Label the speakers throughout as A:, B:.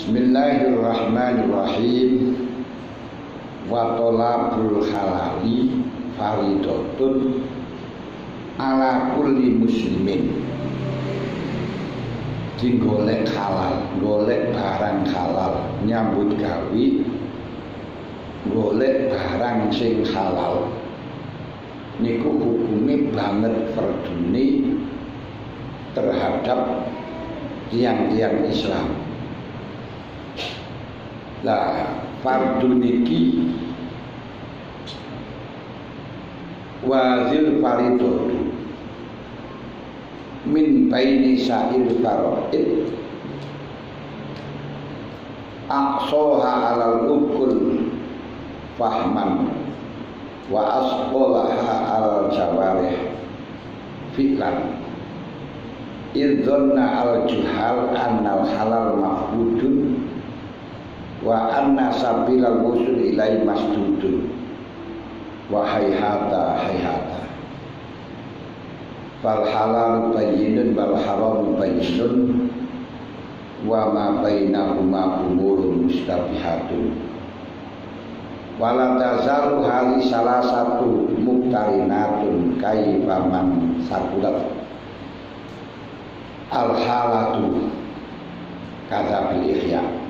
A: Bismillahirrahmanirrahim. Wa thalabul halali fardhatun ala kulli muslimin. Golek halal, golek barang halal, nyambut gawe, golek barang sing halal. Niku hukume banget fardune terhadap tiang-tiang Islam. Lah fardu niki wazil faridatu min baini sa'il faraid aqsaha alal ukul fahman wa asqalaha alal jawarih fi'lan idzanna al juhal annal halal mahmudun wa anna sabilal wusul ilai masdudun wa hayhata hayhata fal halal bayyinun wal haram bayyinun wa ma bainahuma umurun mustabihatun wala tazalu hali salah satu muktarinatun kaifaman sakulat al halatu kata bil ihya.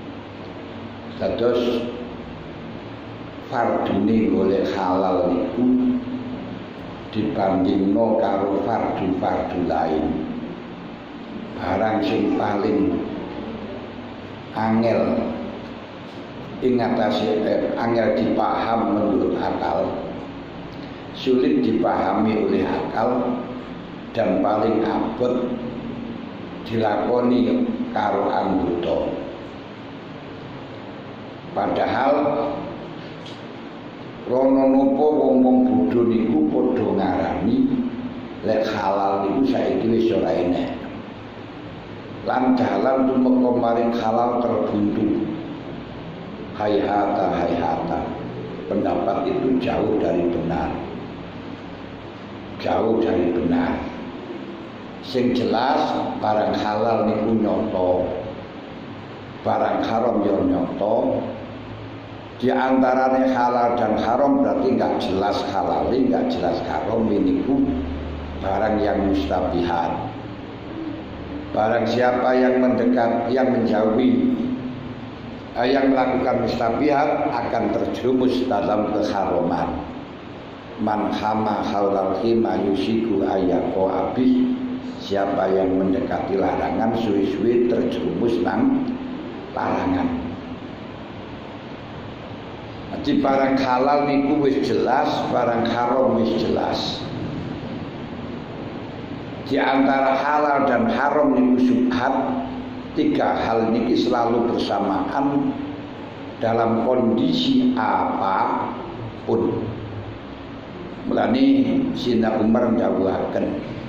A: Terus fardune golek halal niku dibandingno karo fardu-fardu lain. Barang sing paling angel ing atase angel dipaham menurut akal, sulit dipahami oleh akal, dan paling abot dilakoni karo anggota. Padahal rono nopo wong bodho niku padha ngarani lek halal niku saiki wis ora enek. Lan dalan tumeka maring halal terbuntu. Hayhata hayhata. Pendapat itu jauh dari benar. Jauh dari benar. Sing jelas barang halal niku nyoto. Barang haram yo nyoto. Di antaranya halal dan haram berarti nggak jelas halal, nggak jelas haram. Niku barang yang mustabihat. Barang siapa yang mendekat, yang menjauhi, yang melakukan mustabihat akan terjerumus dalam keharaman. Man hama haulal hima yusiku ayako abis. Siapa yang mendekati larangan suwi-suwi terjerumus nang larangan. Jadi barang halal niku wis jelas, barang haram wis jelas. Di antara halal dan haram niku syubhat. Tiga hal niki selalu bersamaan dalam kondisi apapun. Mulane Sayyidina Umar ndhawuhaken,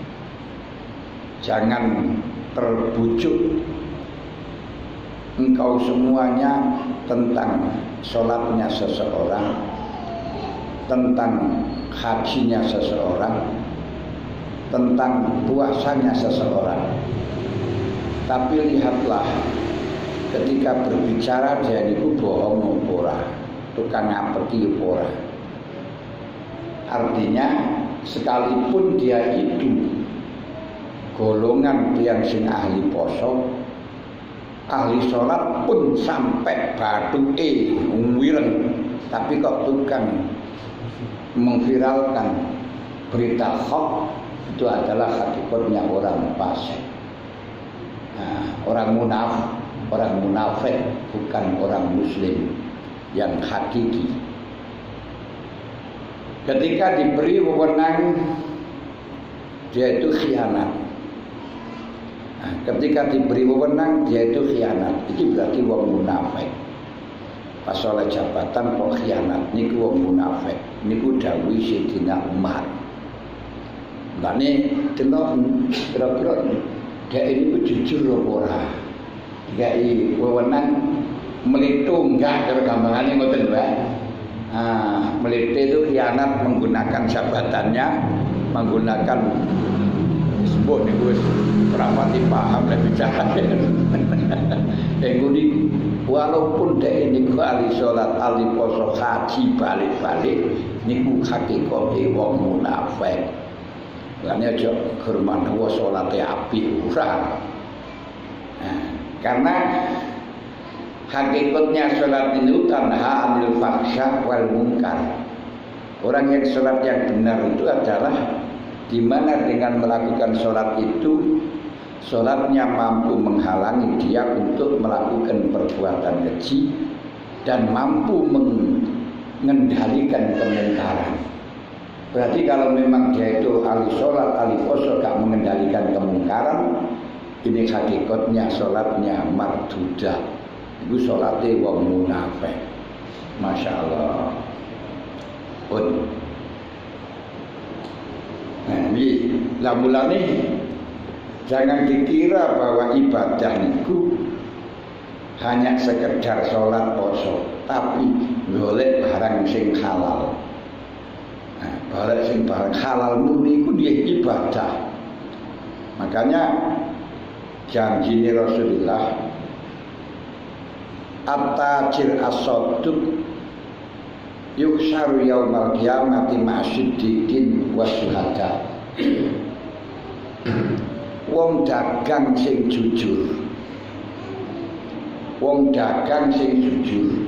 A: jangan terbujuk engkau semuanya tentang sholatnya seseorang, tentang hajinya seseorang, tentang puasanya seseorang. Tapi lihatlah ketika berbicara dia niku bohong ora, tukang ngapeki ora. Artinya sekalipun dia itu golongan yang sing ahli poso, ahli sholat pun sampai bathuke wireng, tapi kok tukang mengviralkan berita hoax, itu adalah hakikatnya orang fasik. Nah, orang munafik bukan orang muslim yang hakiki. Ketika diberi wewenang dia itu khianat. Nah, ketika diberi wewenang dia itu khianat. Itu berarti wong munafik. Pas oleh jabatan kok khianat, niku wong munafik. Niku dawuh Sayyidina Umar. Lane delok kira-kira dhek ini jujur apa ora? Dikai wewenang melitu enggak karo gampangane ngoten wae. Melite itu khianat menggunakan jabatannya, menggunakan mbok niku wis ora pati paham lek bicarane. Niku walaupun dhek niku ahli salat, ahli poso, haji balik-balik niku hakikate wong munafik. Lan aja german wa salate apik ora. Karena hakikatnya salat itu tanha anil fahsya wal munkar. Orang yang salat yang benar itu adalah di mana dengan melakukan salat itu salatnya mampu menghalangi dia untuk melakukan perbuatan keji dan mampu mengendalikan kemungkaran. Berarti kalau memang dia itu ahli salat, ahli poso gak mengendalikan kemungkaran, ini hakikatnya salatnya mardudah. Itu salatnya wong munafik. Masya Allah. Nah, ini mulane jangan dikira bahwa ibadah itu hanya sekedar sholat poso, tapi golek barang sing halal. Nah, barang halal murni itu dia ibadah. Makanya janji Rasulullah at-tajir as-sadiq yuksharu yaumal qiyamati ma'asyiddiqin wasyuhada. Wong dagang sing jujur, wong dagang sing jujur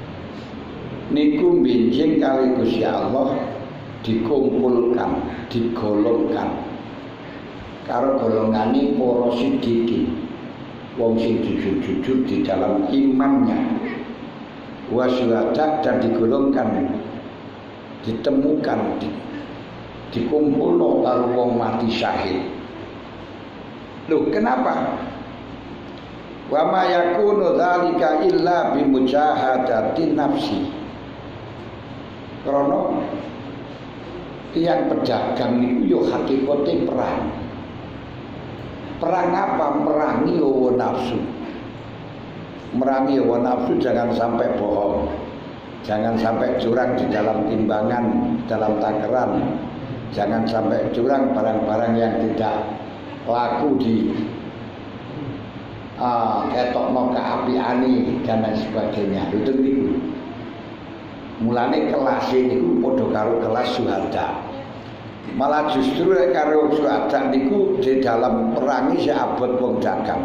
A: niku benjing kali Gusti Allah dikumpulkan, digolongkan karo golongane para siddiqin, wong sing jujur-jujur di dalam imannya, wasyuhada, dan digolongkan, ditemukan, dikumpulno karo wong mati syahid. Loh, kenapa? Wa ma yakunu dzalika illa bi mujahadati nafsi. Karena yang pedagang niku yo hakikate perang. Perang apa? Merangi hawa nafsu. Merangi hawa nafsu, jangan sampai bohong, jangan sampai curang di dalam timbangan, dalam takaran, jangan sampai curang barang-barang yang tidak laku di ketokno keapiane dan lain sebagainya. Itu niku. Mulane kelas niku padha karo kelas syuhada. Malah justru karo syuhada niku di dalam perangi sahabat wong dagang.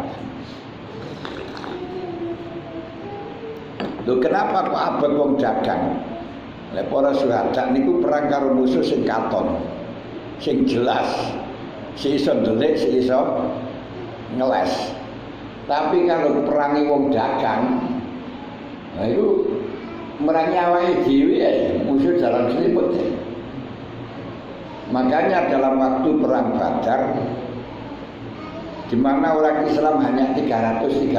A: Lho, kenapa kok abot wong dagang? Lek para syuhada niku perang karo musuh sing katon, sing jelas, si iso ndelik, si iso ngeles. Tapi kalau perangi wong dagang, nah itu merangi awake dhewe ya, musuh dalam selimut ya. Makanya dalam waktu perang Badar, di mana orang Islam hanya 313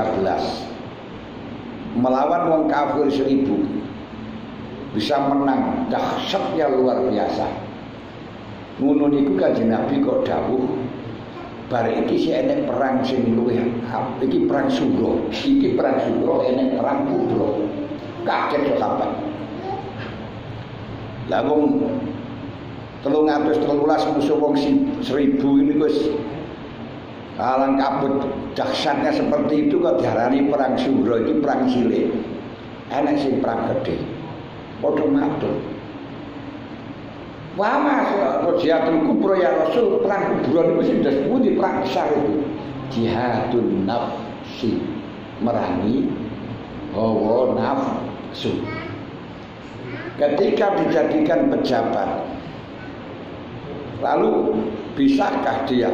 A: melawan wong kafir 1000, bisa menang, dahsyatnya luar biasa. Ngono niku Kanjeng Nabi kok dawuh, bar iki sing enek perang sing luwih, iki perang Suro, iki perang Suro, enek perang Kubro. Kaget sahabat. Lah wong 313 musuh wong 1000 ini wis alang kabut dahsyatnya seperti itu kok diarani perang Suro, iki perang cilik. Enek sing perang gede. Padha matur. Wah mas, jihadul kubro ya Rasul, perang kuburan itu sudah disebut perang besar itu. Jihadun nafsi, merangi hawa nafsu. Ketika dijadikan pejabat, lalu bisakah dia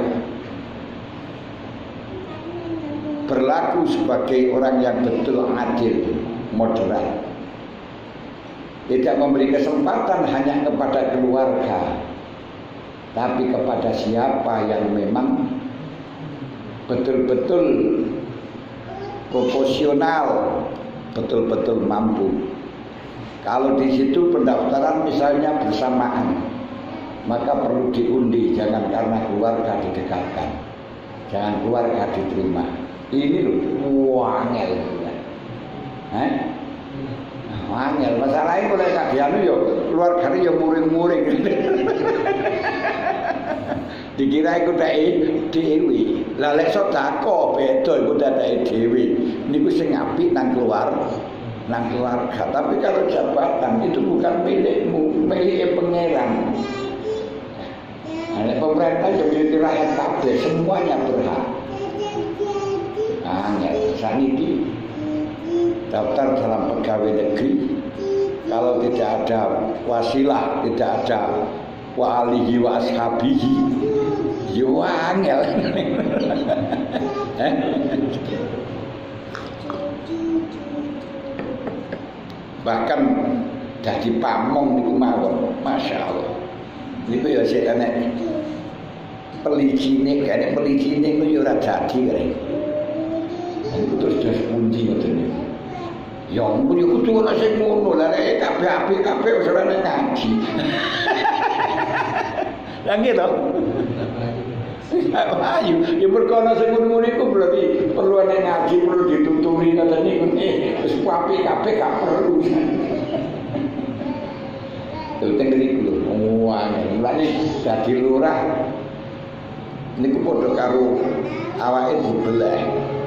A: berlaku sebagai orang yang betul adil, moderat? Tidak memberi kesempatan hanya kepada keluarga, tapi kepada siapa yang memang betul-betul proporsional, betul-betul mampu. Kalau di situ pendaftaran misalnya bersamaan, maka perlu diundi, jangan karena keluarga didekatkan, jangan keluarga diterima. Ini loh, wangel ya. Wangel, masalahnya mulai kagianu ya keluarganya ya muring-muring. Dikira iku dhewe. Lah lek sedekah beda iku dhewe. Niku sing apik nang keluarga. Tapi kalau jabatan itu bukan milikmu, milik pangeran. Nah, pemerintah jadi rakyat kabeh semuanya berhak. Saniki daftar dalam pegawai negeri, kalau tidak ada wasilah, tidak ada wa alihi wa ashabihi, yo angel. Bahkan jadi pamong niku mawon, masyaallah. Niku ya sik enek pelicine, kene pelicine ku yo ora dadi kare. Terus pundi ngoten niku. Ya ampun yo kudu ana sing ngono, lah nek kabeh apik-apik wis ora ngaji. Lah nggih to. Ayo, ya perkara sing ngono iku berarti perlu ana ngaji, perlu dituturi ngoten niku. Wis apik-apik gak perlu. Teng mriku lho, ngene. Mulane dadi lurah niku padha karo awake dibelah.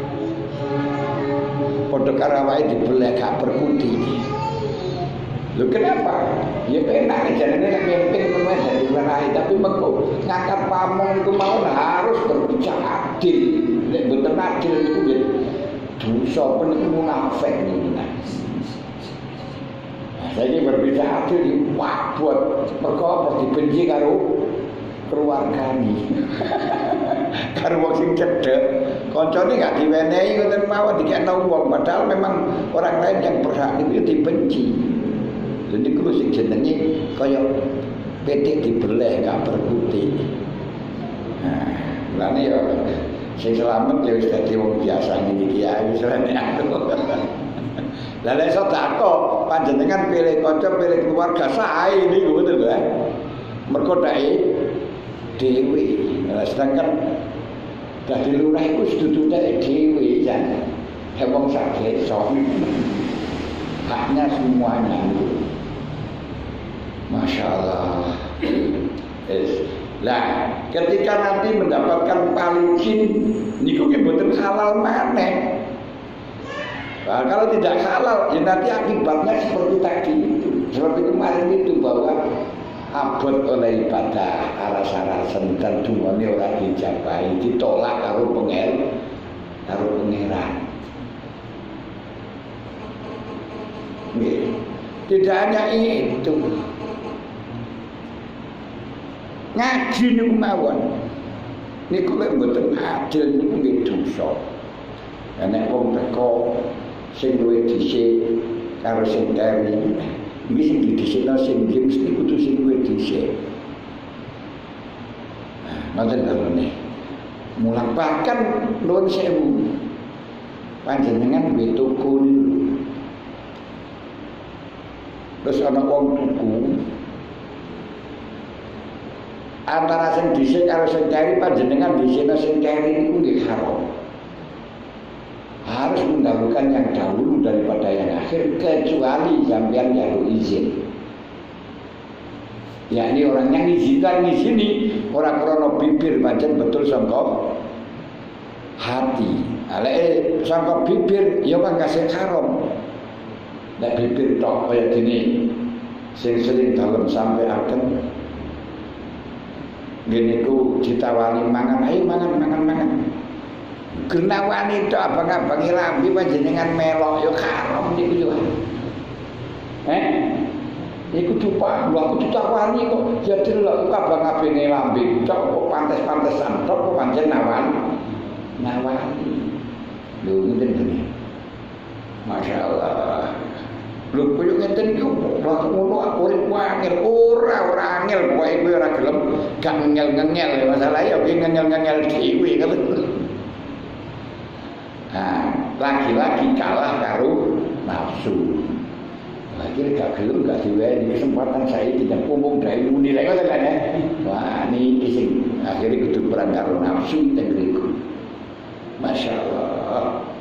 A: Padha karo awake dibelah gak berkuti. Lho kenapa? Ya penak jenenge nek mimpin kuwi dadi lurah, tapi mengko ngangkat pamong iku mau harus berbicara adil. Nek mboten adil niku nggih dosa peniku munafik niku. Saiki berbicara adil buat perkara dibenci karo keluargane. Karo wong sing cedhek, kancane gak diwenehi ngoten mawon dikekno wong padahal memang orang lain yang berhak itu dibenci. Jadi kuwi sing jenenge kaya petik dibelah gak berkutik. Nah, lane ya sing selamat ya wis dadi wong biasa ngene iki ya wis rene aku. Lah lek sedekah panjenengan pilih kanca pilih keluarga sae niku ngoten lho. Mergo dhewe. Nah, sedangkan dadi lurah iku sedudu dhewe jan. Wong sak desa. Haknya semuanya. Masya Allah. Lah, ketika nanti mendapatkan palicin niku ki mboten halal maneh. Nah, kalau tidak halal, ya nanti akibatnya seperti tadi itu, seperti kemarin itu bahwa abot oleh ibadah aras-arasan dan dungane ora dijabahi, ditolak karo pangeran. Tidak hanya itu, ngaji niku mawon, niku lek mboten adil niku nggih dosa. Nek wong teko sing luwih dhisik karo sing keri iki sing didhisikno sing mesti kudu sing luwih dhisik. Ngoten kalone. Mulang bahkan nuwun sewu. Panjenengan duwe toko niku. Terus ana wong tuku antara sing dhisik karo sing keri panjenengan dhisikno sing keri niku nggih haram. Harus mendahulukan yang dahulu daripada yang akhir kecuali sampean jalur izin. Ya ini orang yang izinkan di sini orang krono bibir pancen betul sangka hati. Alek sangka bibir ya kan kasih haram. Nek bibir tok kaya gini sing sering dalem sampai akan ngene ku ditawani mangan, ayo mangan. Genawani itu abang-abangi lambi panjenengan melok yo haram niku yo. Iku dupa, lho aku ditawani kok jadi lho abang-abangi lambi tok kok pantes-pantesan tok kok pancen nawani. Lho ngeten iki. Masyaallah. Lho koyo ngeten iki wah ngono aku angel ora angel pokoke kowe ora gelem gak ngel-ngel masalah ya ngel-ngel dhewe ngoten. Nah, lagi-lagi kalah karo nafsu. Lagi gak gelem gak diwenehi kesempatan saya tidak umum dari muni lek ngoten kan ya. Wah, niki sing akhire kudu perang karo nafsu teng mriku. Masyaallah.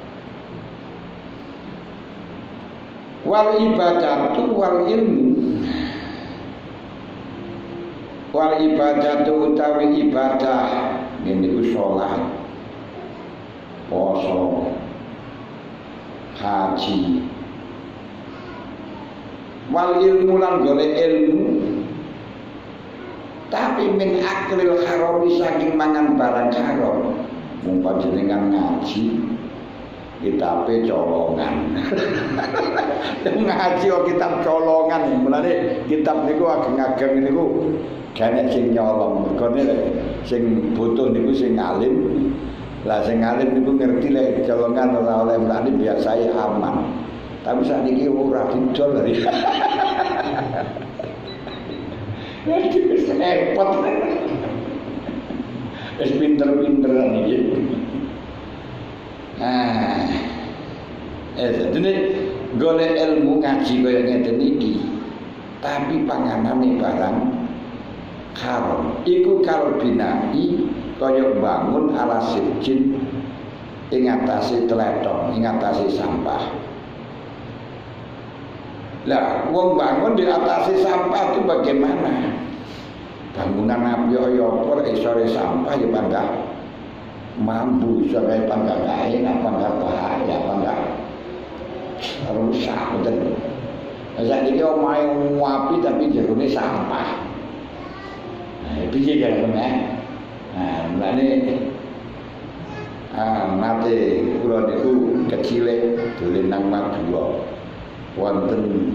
A: Wal ibadatu wal ilmu. Wal ibadatu utawi ibadah niku salat, puasa, haji. Wal ilmu lan golek ilmu, tapi min aklil haram saking mangan barang haram. Mung panjenengan ngaji kitabe colongan. Ngaji kok kitab colongan, mulane kitab niku ageng-ageng niku gane sing nyolong. Mergone sing butuh niku sing alim. Lah sing alim niku ngerti lek colongan ora oleh mlane biasae aman. Tapi sakniki ora didol. Jadi repot. Wis pinter-pinteran iki. Jadi golek ilmu ngaji kaya ngeten iki. Tapi panganane barang haram. Iku kalbinai kaya bangun ala sijin ing atase tletok, ing atase sampah. Lah, wong bangun di atase sampah itu bagaimana? Bangunan api apa isore sampah ya bangga mampu isore bangga kae apa enggak bahaya apa enggak rusak betul. Saiki omahe api tapi jerone sampah. Nah, piye jarene? Nah, mlane nate kula niku kecile dolen nang Madura. Wonten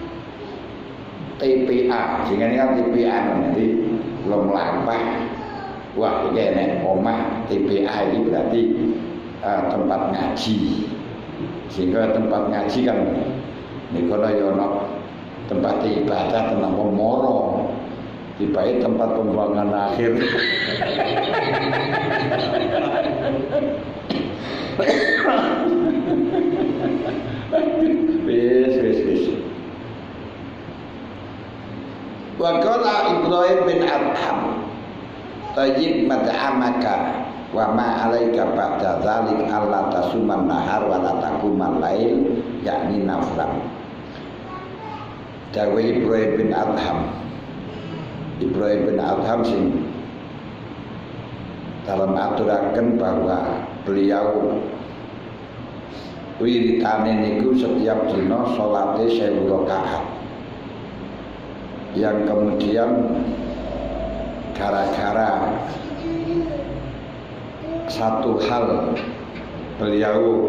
A: TPA, jenenge kan TPA nanti belum melampah. Wah, iki nek omah TPA ini berarti tempat ngaji. Sehingga tempat ngaji kan nikono ya ono tempat ibadah tenang moro. Tibae tempat pembuangan akhir. Wis. Wa qala Ibrahim bin Adham tayyib mad'amaka wa ma alaika ba'da dzalik alla tasuman nahar wa la taquman lail yakni naflan. Dawe Ibrahim bin Adham sing dalam aturaken bahwa beliau wiritane niku setiap dina salate 1000 rakaat. Yang kemudian gara-gara satu hal beliau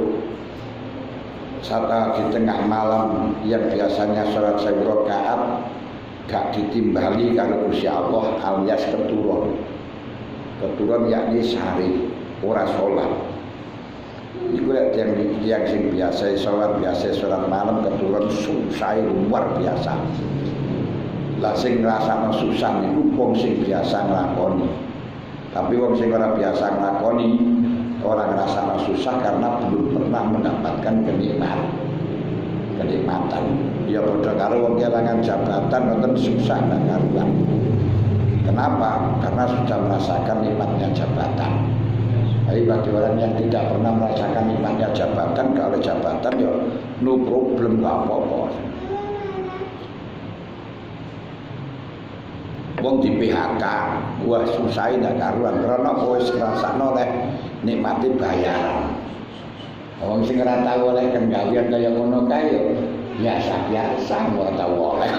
A: saat di tengah malam yang biasanya sholat 1000 rakaat gak ditimbali karo Gusti Allah alias keturun yakni sehari ora sholat. Iku yang sing biasa sholat malam keturun susah luar biasa. Lah sing ngrasakno susah niku wong sing biasa nglakoni. Tapi wong sing ora biasa nglakoni ora ngrasakno susah karena belum pernah mendapatkan kenikmatan. Ya padha karo wong kelangan jabatan wonten susah nang karuan. Kenapa? Karena sudah merasakan nikmatnya jabatan. Tapi bagi orang yang tidak pernah merasakan nikmatnya jabatan, kalau jabatan ya no problem, gak apa-apa. Wong di PHK, wah susah ndak karuan karena wis ngrasakno oleh nikmati bayaran. Wong sing ora tau oleh penggawean kaya ngono kae ya biasa ora tau oleh.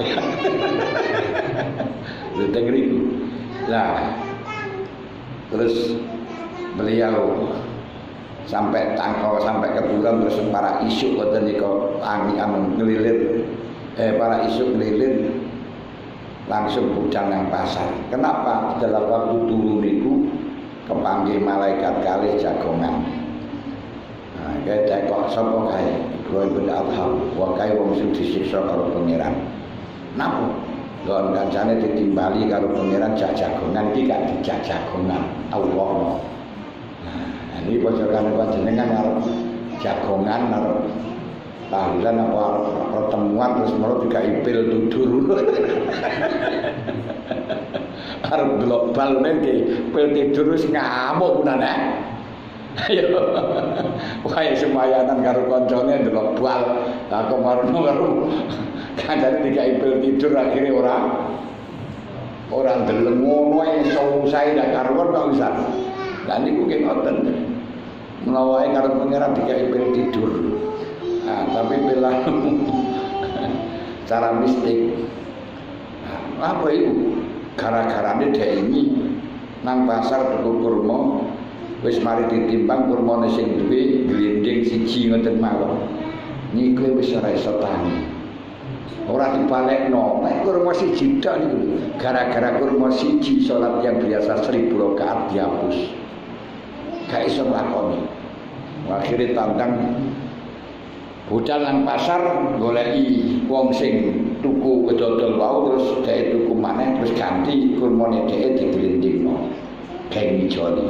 A: Lha ngriku. Lah terus beliau sampai tangkau sampai kebulan terus para isuk ngoten niku angin ngelilir para isuk ngelilir langsung budal nang pasar. Kenapa? Dalam waktu turu niku kepanggih malaikat kalih jagongan. Nah, kae kok sapa kae? Ibrahim bin Adham. Wa kae wong sing disiksa karo pangeran. Napa? Don kancane ditimbali karo pangeran jak jagongan iki gak dijak jagongan Allah. Nah, ini pojokan panjenengan karo jagongan karo tahlilan apa pertemuan terus mau juga ipil tudur. Arep global niki pil tidur wis ngamuk punane. Ayo. Wae semayanan karo kancane ndelok bal. Lah kok marono karo kancane dikai pil tidur akhire ora Ora ndeleng ngono ae sae dak karuan kok bisa. Lah niku ki ngoten. Menawa karo pangeran dikai pil tidur. Nah, tapi bila cara mistik. Nah, apa itu? Gara-garane dhek ini nang pasar tuku kurma, wis mari ditimbang kurmane sing duwe glinding siji ngoten mawon. Niku wis ora iso tani. Ora dibalekno, nek kurma siji tok niku gara-gara kurma siji salat yang biasa 1000 rakaat dihapus. Gak iso nglakoni. Akhire tandang budal nang pasar goleki wong sing tuku kedodol wau terus dhek tuku maneh terus ganti kurmane dhek diglindingno. Kayak ngijoni.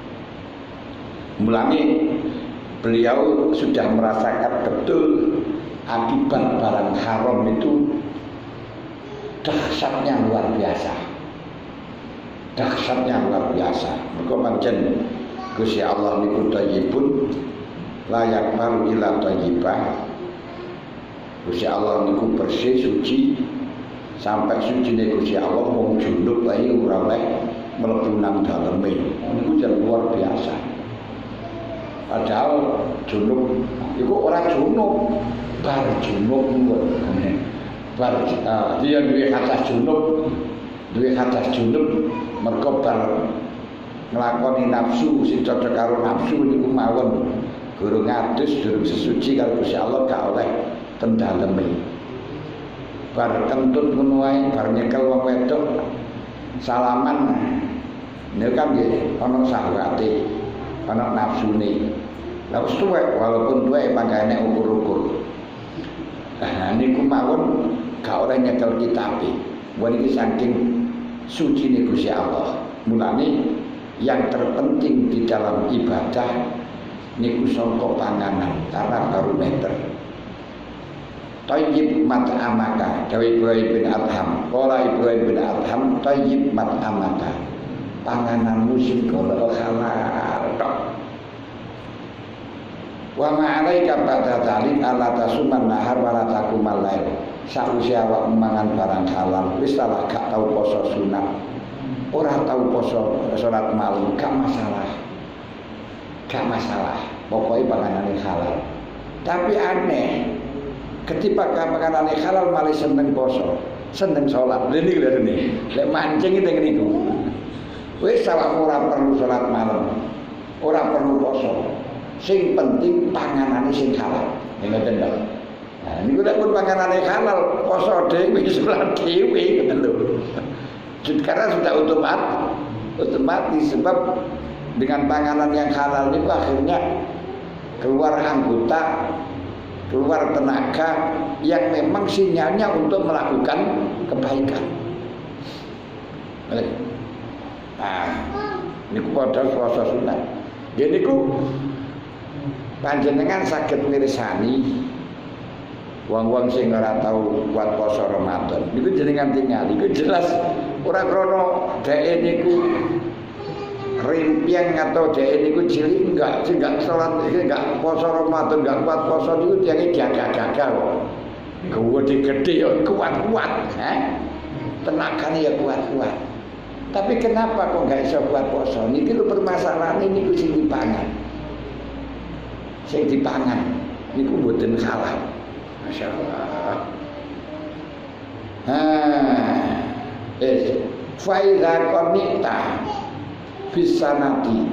A: Mulane beliau sudah merasakan betul akibat barang haram itu dahsyatnya luar biasa. Dahsyatnya luar biasa. Mergo pancen Gusti Allah niku thayyibun layak baru ila thayyibah. Gusti Allah niku bersih suci sampai sucine Gusti Allah wong junub wae ora oleh mlebu nang daleme. Niku jan luar biasa. Padahal junub iku ora junub, bar junub ngono. Bar dia duwe kata junub, mergo bar nglakoni nafsu sing cocok karo nafsu niku mawon. Guru ngadus durung sesuci karo Gusti Allah gak oleh ten daleme. Bar kentut ngono wae, bar nyekel wong wedok salaman. Niku kan nggih ana syahwate, ana nafsune. Lah wis tuwek walaupun tuwek pangkane ukur-ukur. Nah niku mawon gak oleh nyekel kitabe. Wan iki saking sucine Gusti Allah. Mulane yang terpenting di dalam ibadah niku sangka panganan karena barometer. Thayyib mat'amaka, dawe Ibrahim bin Adham. Qala Ibrahim bin Adham, thayyib mat'amaka. Pangananmu sing golek halal tok. Wa ma'alaika ba'da dzalik alla tasuman nahar wa la taqumal lail. Sakwise awak mangan barang halal wis salah gak tau poso sunat. Ora tahu poso salat malam gak masalah. Gak masalah. Pokoknya panganane halal. Tapi aneh, ketika panganane halal malah seneng poso, seneng salat. Lha niku lho nih. Lek mancing iki niku. Wis salah ora perlu salat malam. Ora perlu poso. Sing penting panganane sing halal. Ngoten lho. Nah, niku lek pun panganane halal, poso dhewe salat dhewe ngoten lho. Karena sudah otomatis sebab dengan panganan yang halal itu akhirnya keluar anggota, keluar tenaga yang memang sinyalnya untuk melakukan kebaikan. Nah, ini pada puasa sunat. Jadi ku panjenengan sakit mirsani wong-wong sing ora tau kuat poso Ramadan niku jenengan tinggal iku jelas ora krana dhek niku rimpiang atau dhek niku cilik enggak salat enggak poso Ramadan enggak kuat poso niku tiange gagah-gagah kok gede ya kuat-kuat tenagane ya kuat-kuat tapi kenapa kok enggak iso kuat poso niki lho permasalahan niku sing dipangan niku mboten salah. Masya Allah. Faiza konita bisanati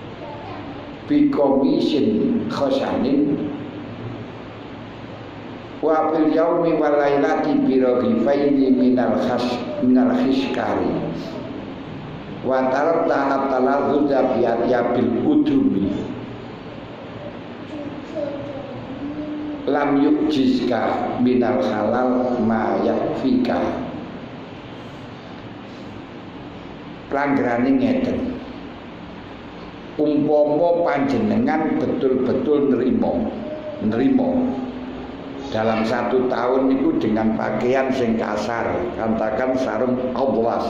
A: bikomisin khosanin wa fil yaumi wal lailati biraghifaini minal khiskari wa tarata talazzuza biyabil udumi lam yujizka minal halal ma yakfika. Pelanggarane ngeten. Umpama panjenengan betul-betul nerimo dalam 1 tahun itu dengan pakaian sing kasar, katakan sarung atlas.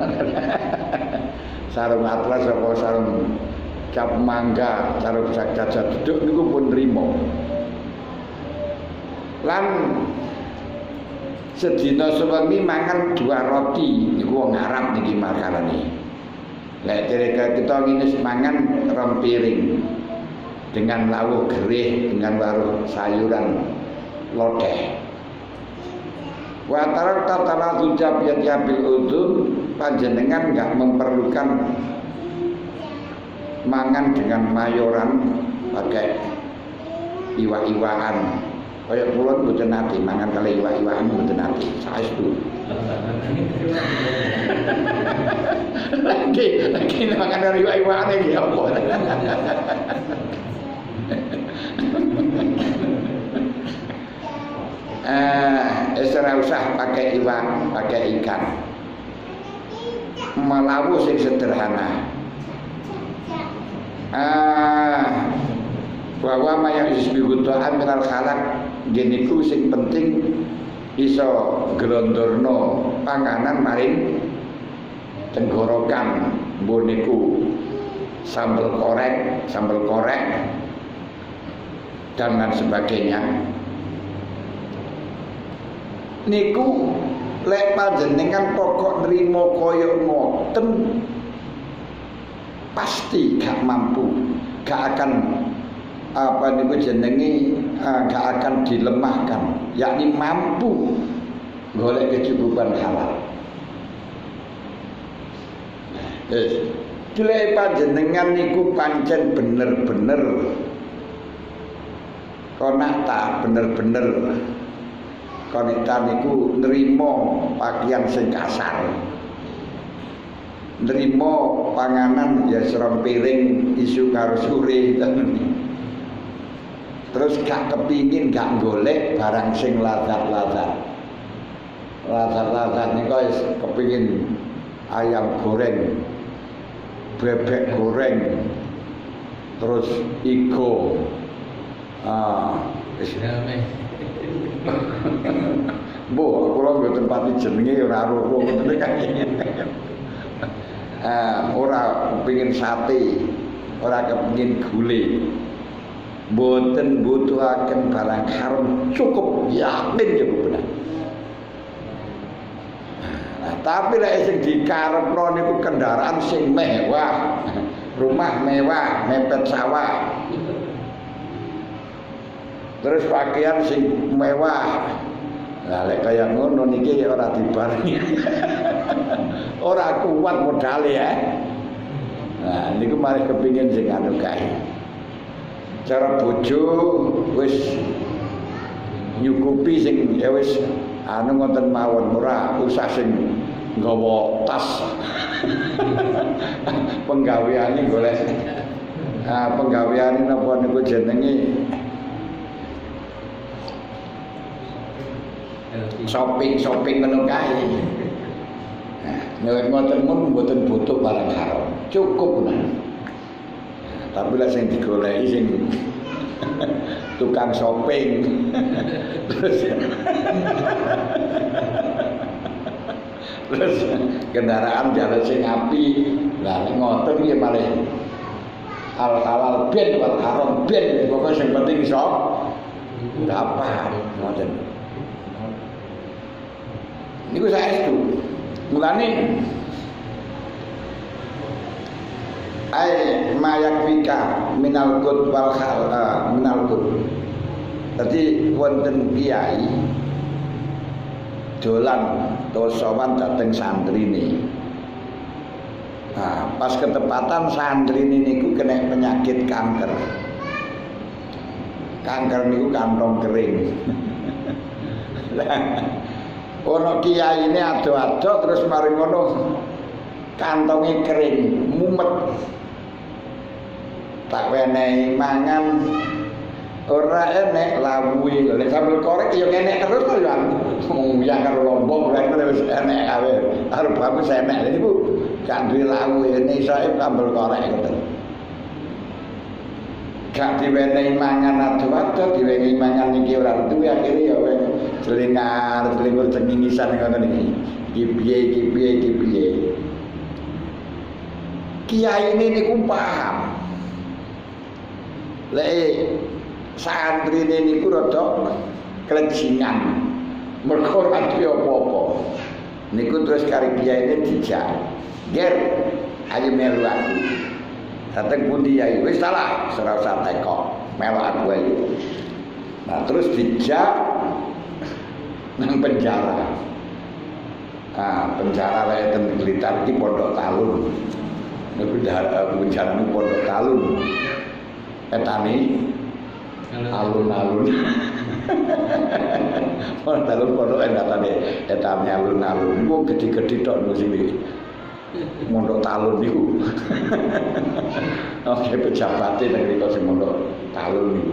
A: Sarung atlas apa sarung cap mangga, sarung jajar duduk niku pun nerimo. Lan sedina sewengi mangan 2 roti niku wong Arab niki makanane. Lek kita ngene mangan 2 piring dengan lawuh gerih dengan waruh sayuran lodeh. Wa tarakta taladzuja biyabil udun, panjenengan enggak memerlukan mangan dengan mayoran pakai iwak-iwakan. Kaya kula mboten nate mangan kali iwak-iwakan mboten nate. Saestu. Lagi mangan kali iwak-iwakan iki apa? Ora usah pakai iwak, pakai ikan. Melawu sing sederhana. Bahwa mayang isbihu ta'am minal khalaq geniku sing penting iso glondorno panganan maring tenggorokan mboniku sambel korek dan lain sebagainya. Niku lek panjenengan pokok nrimo kaya ngoten pasti gak mampu, gak akan gak akan dilemahkan, yakni mampu golek kecukupan halal. Dilek panjenengan niku pancen bener-bener konata bener-bener konita niku nrimo pakaian sing kasar, nrimo panganan ya serong piring isu karo sure. Terus gak kepingin gak golek barang sing lazat-lazat niku wis kepingin ayam goreng, bebek goreng, terus igo Bu, kula mboten pati jenenge ora roh ngoten kaya. Ora kepengin sate, ora kepengin gule. Mboten butuhaken barang haram, cukup yakin cukup benar. Tapi lek sing dikarepno niku kendaraan sing mewah, rumah mewah, mepet sawah. Terus pakaian sing mewah. Lah lek kaya ngono niki ora dibarengi. Ora kuat modale ya. Nah niku mari kepingin sing anu kae. Cara bojo wis nyukupi sing ya wis anu ngoten mawon, ora usah sing nggawa tas. Penggaweane golek penggaweane napa niku jenenge shopping ngono kae. Nek ngoten mun mboten butuh barang haram, cukup nah. Tapi lah sing digoleki sing tukang shopping. Terus kendaraan jalan sing api. Lah nek ngoten iki malih al halal ben wal haram ben, pokoke sing penting iso dapat ngoten. Niku saestu. Mulane ai mayakwika minal qut wal minal qut. Dadi wonten kiai dolan utawa sowan dhateng santrine. Nah, pas ketepatan santrine niku kena penyakit kanker. Kanker niku kantong kering. Ono kiai ini ado-ado terus mari ngono kantonge kering, mumet. Tak wenehi mangan ora enek lawuhe. Lek sambel korek ya enek terus to ya. Ya karo lombok lek wis enek awe. Arep bagus enek. Niku gak duwe lawuhe nek isoe sambel korek ngoten. Gak diwenehi mangan ado-ado, diwenehi mangan iki ora duwe akhire ya selingar cengingisan ngoten iki. Iki piye. Kiai ini niku paham. Lek santri niku rada klejingan. Mergo ora duwe apa-apa. Niku terus karo kiai ini dijak. Ger, ayo melu aku. Dateng pundi yai? Wis salah, ora usah teko. Melu aku ayo. Nah, terus dijak nang penjara. Ah, penjara lek ten Blitar iki Pondok Talun. Niku penjara niku Pondok Talun. Etane alun-alun. Pondok Talun pondok etane alun-alun. Niku gede-gede tok niku sini. Pondok Talun niku. Oke, pejabat nang mriko sing Pondok Talun niku.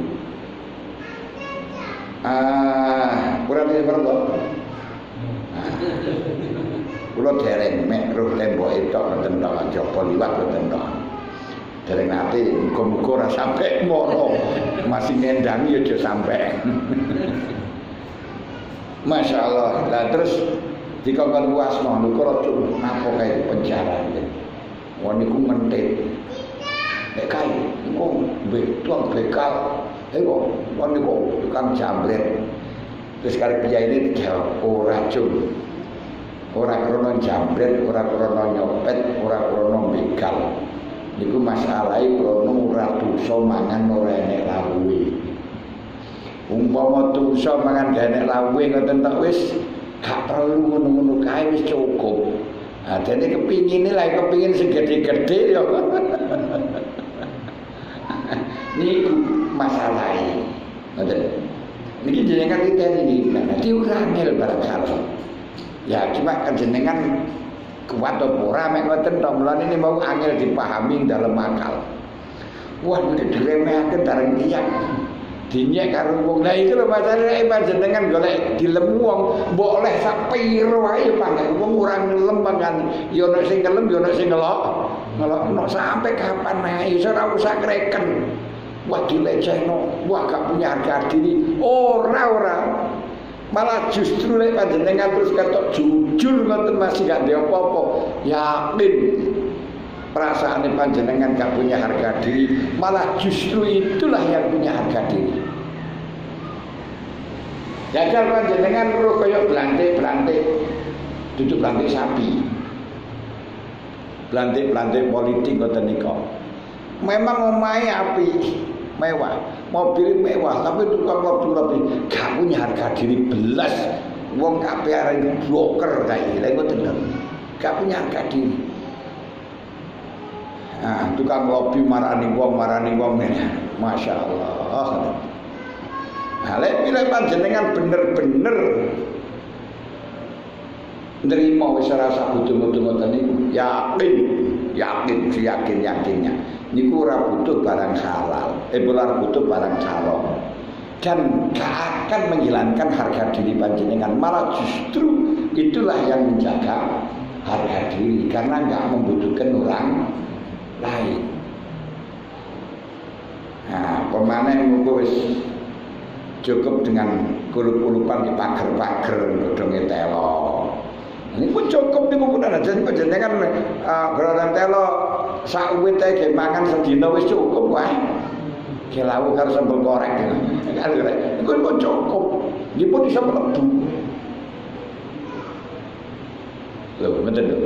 A: Kurang ngerti. Kula dereng mek roh temboke tok ngoten tok jaba liwat ngoten tok. Dereng nate muga-muga ora sampe moro. Masih ngendangi ya aja sampe. Masyaallah. Lah terus dikongkon wasno lho kok napa kae penjara iki. Wong niku mentit. Nek kae niku betul bekal. Wong niku tukang jambret. Terus kali piye ini dijawab ora cung. Ora krono jambret, ora krono nyopet, ora krono begal. Niku masalahe krono ora dosa mangan ora enek lawuhe. Umpama dosa mangan gak enek lawuhe ngoten tok wis gak perlu ngono-ngono kae wis cukup. Ah dene kepingine lah kepingin sing gedhe-gedhe ya. Niku masalahe. Ngoten. Niki jenengan kita ini, nanti urangel barangkali. Ya cuma jenengan kuat atau ora mek ngoten to, mulane ini mau angel dipahami dalam akal. Wah nek diremehaken bareng tiyang. Dinyek karo wong. Lah iki lho pasare panjenengan golek dilem wong, mbok oleh sak piro wae pangan wong ora ngelem pangan. Ya ana sing ngelem, ya ana sing ngelok. Ngelokno sampai kapan ae ora usah kreken. Wah dilecehno, wah gak punya harga diri. Ora. Malah justru lek panjenengan terus ketok jujur ngoten masih gak ndek apa-apa. Yakin perasaane panjenengan gak punya harga diri, malah justru itulah yang punya harga diri. Jajal panjenengan roh kaya blantik-blantik duduk blantik sapi. Blantik-blantik politik ngoten nika. Memang omahe apik, mewah, mobil mewah, tapi tukang lebih gak punya harga diri belas. Wong kabeh areng broker kae, lha ngoten lho. Gak punya harga diri. Nah, tukang lobby marani wong Masya Allah. Nah, lek pilih panjenengan bener-bener nerima wis rasa butuh-butuh ngoten niku, yakinnya niku ora butuh barang halal, ora butuh barang haram. Dan gak akan menghilangkan harga diri panjenengan, malah justru itulah yang menjaga harga diri karena gak membutuhkan orang lain. Nah, pemane muga wis cukup dengan kulup-kulupan di pager-pager godhonge telo. Ini pun cukup niku pun ada jadi panjenengan geroran telo sak uwit ae mangan sedina wis cukup wae. Kelawu karo sambel korek. Iku pun cukup. Nggih pun iso mlebu. Lho, ngoten lho.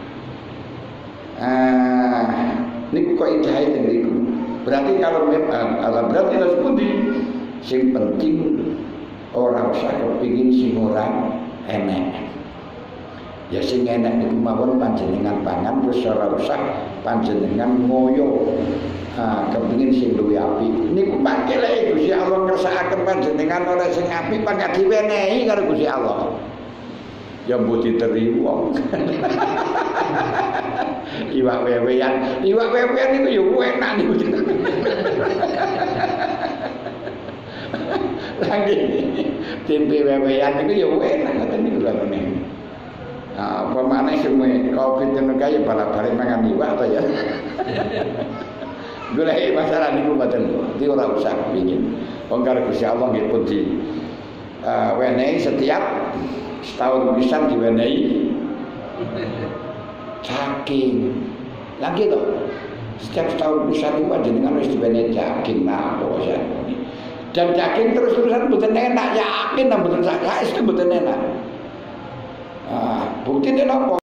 A: Niku kok idahe niku. Berarti kalau berarti lha sepundi sing penting ora usah kepengin sing ora enek. Ya sing enak niku mawon panjenengan pangan terus ora usah panjenengan ngoyo. Kepengin sing luwih apik. Niku mangke lek Gusti Allah ngersakaken panjenengan ora sing apik pangkat diwenehi karo Gusti Allah. Ya mbok diterima wong. Iwak wewean niku ya enak niku. Lagi tempe wewean niku ya enak ngoten niku lho. Apa maneh sing Covid ngono kae balik-balik mangan iwak to ya. Golek masalah niku mboten iki ora usah kepengin. Wong karo Gusti Allah nggih pun di wenehi setiap setahun pisan diwenehi daging. Lagi to. Setiap setahun pisan iku panjenengan wis diwenehi daging napa ya. Dan daging terus-terusan mboten enak, yakin mboten sak itu mboten enak. Bukti napa?